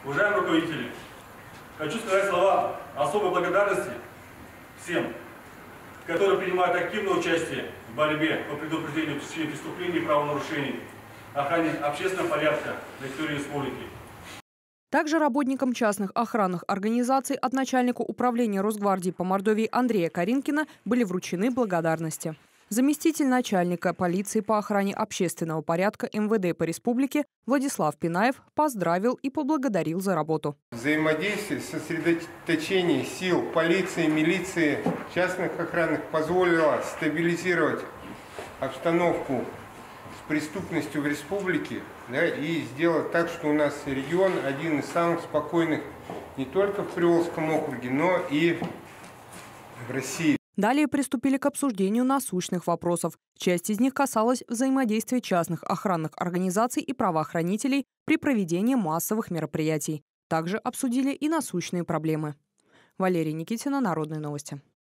Уважаемые руководители, хочу сказать слова особой благодарности всем, которые принимают активное участие в борьбе по предупреждению преступлений и правонарушений, охране общественного порядка на территории республики. Также работникам частных охранных организаций от начальника управления Росгвардии по Мордовии Андрея Каринкина были вручены благодарности. Заместитель начальника полиции по охране общественного порядка МВД по республике Владислав Пинаев поздравил и поблагодарил за работу. Взаимодействие, сосредоточение сил полиции, милиции, частных охранных позволило стабилизировать обстановку с преступностью в республике, да, и сделать так, что у нас регион один из самых спокойных не только в Приволжском округе, но и в России. Далее приступили к обсуждению насущных вопросов. Часть из них касалась взаимодействия частных охранных организаций и правоохранителей при проведении массовых мероприятий. Также обсудили и насущные проблемы. Валерия Никитина, Народные новости.